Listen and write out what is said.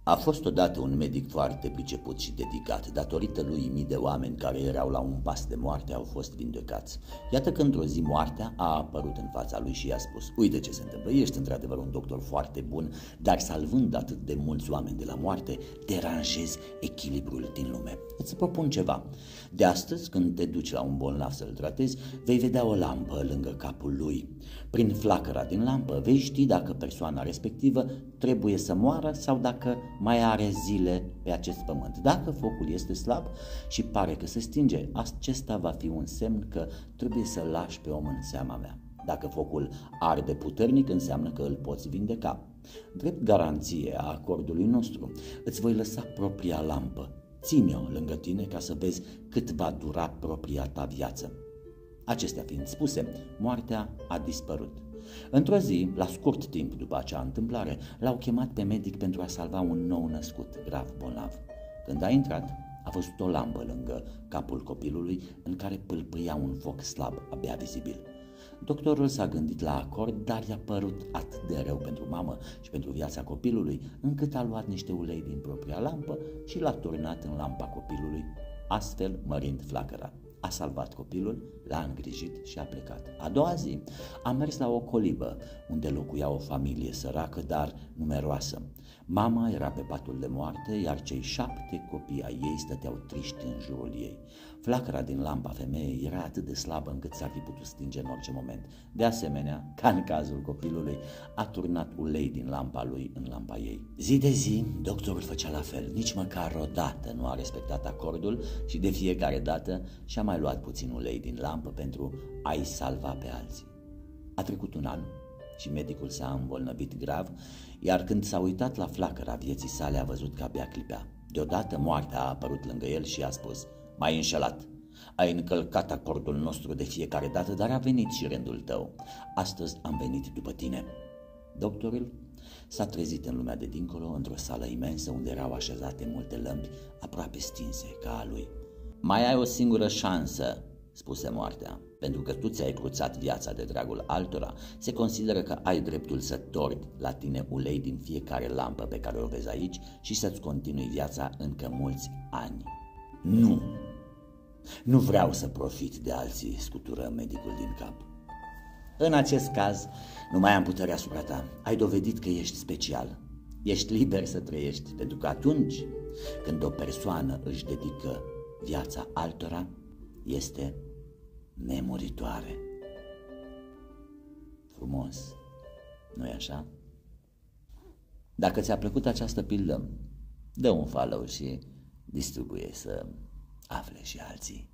A fost odată un medic foarte priceput și dedicat. Datorită lui, mii de oameni care erau la un pas de moarte au fost vindecați. Iată că într-o zi moartea a apărut în fața lui și i-a spus: uite ce se întâmplă, ești într-adevăr un doctor foarte bun, dar salvând atât de mulți oameni de la moarte, deranjezi echilibrul din lume. Îți propun ceva. De astăzi, când te duci la un bolnav să-l tratezi, vei vedea o lampă lângă capul lui. Prin flacăra din lampă vei ști dacă persoana respectivă trebuie să moară sau dacă mai are zile pe acest pământ. Dacă focul este slab și pare că se stinge, acesta va fi un semn că trebuie să-l lași pe om în seama mea. Dacă focul arde puternic, înseamnă că îl poți vindeca. Drept garanție a acordului nostru, îți voi lăsa propria lampă. Ține-o lângă tine ca să vezi cât va dura propria ta viață. Acestea fiind spuse, moartea a dispărut. Într-o zi, la scurt timp după acea întâmplare, l-au chemat pe medic pentru a salva un nou născut, grav bolnav. Când a intrat, a văzut o lampă lângă capul copilului în care pâlpâia un foc slab, abia vizibil. Doctorul s-a gândit la acord, dar i-a părut atât de rău pentru mamă și pentru viața copilului, încât a luat niște ulei din propria lampă și l-a turnat în lampa copilului, astfel mărind flacăra. A salvat copilul, l-a îngrijit și a plecat. A doua zi a mers la o colibă unde locuia o familie săracă, dar numeroasă. Mama era pe patul de moarte, iar cei 7 copii ai ei stăteau triști în jurul ei. Flacăra din lampa femeii era atât de slabă încât s-ar fi putut stinge în orice moment. De asemenea, ca în cazul copilului, a turnat ulei din lampa lui în lampa ei. Zi de zi, doctorul făcea la fel. Nici măcar o dată nu a respectat acordul și de fiecare dată și-a mai luat puțin ulei din lampă pentru a-i salva pe alții. A trecut un an și medicul s-a îmbolnăvit grav, iar când s-a uitat la flacăra vieții sale, a văzut că abia clipea. Deodată moartea a apărut lângă el și a spus: m-ai înșelat, ai încălcat acordul nostru de fiecare dată, dar a venit și rândul tău. Astăzi am venit după tine. Doctorul s-a trezit în lumea de dincolo, într-o sală imensă unde erau așezate multe lămpi aproape stinse ca a lui. Mai ai o singură șansă, spuse moartea. Pentru că tu ți-ai cruțat viața de dragul altora, se consideră că ai dreptul să torni la tine ulei din fiecare lampă pe care o vezi aici și să-ți continui viața încă mulți ani. Nu vreau să profit de alții, scutură medicul din cap. În acest caz, nu mai am putere asupra ta. Ai dovedit că ești special. Ești liber să trăiești, pentru că atunci când o persoană își dedică viața altora, este nemuritoare. Frumos, nu-i așa? Dacă ți-a plăcut această pildă, dă un follow și distribuie să afle și alții.